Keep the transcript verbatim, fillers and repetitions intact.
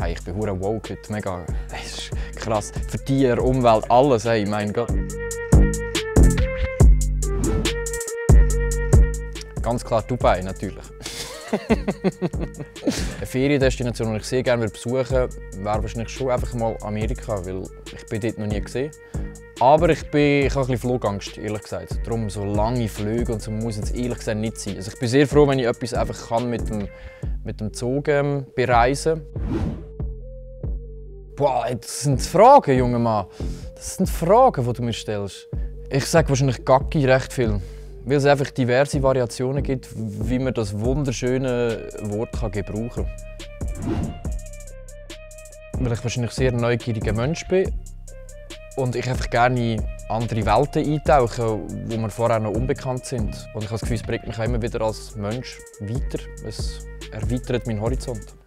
Hey, ich bin hure woke heute, mega, das ist krass. Für Tiere, Umwelt, alles, hey, mein Gott. Ganz klar Dubai, natürlich. Eine Feriendestination, die ich sehr gerne besuchen würde, wäre wahrscheinlich schon einfach mal Amerika, weil ich bin dort noch nie gesehen. Aber ich, bin, ich habe ein bisschen Flugangst, ehrlich gesagt. Darum so lange Flüge und so muss es ehrlich gesagt nicht sein. Also ich bin sehr froh, wenn ich etwas einfach kann mit dem, mit dem Zug ähm, bereisen kann. Boah, das sind Fragen, junger Mann. Das sind Fragen, die du mir stellst. Ich sage wahrscheinlich Gacki recht viel. Weil es einfach diverse Variationen gibt, wie man das wunderschöne Wort kann gebrauchen kann. Weil ich wahrscheinlich sehr neugieriger Mensch bin und ich einfach gerne in andere Welten eintauche, wo mir vorher noch unbekannt sind. Und ich habe das Gefühl, es bringt mich immer wieder als Mensch weiter. Es erweitert meinen Horizont.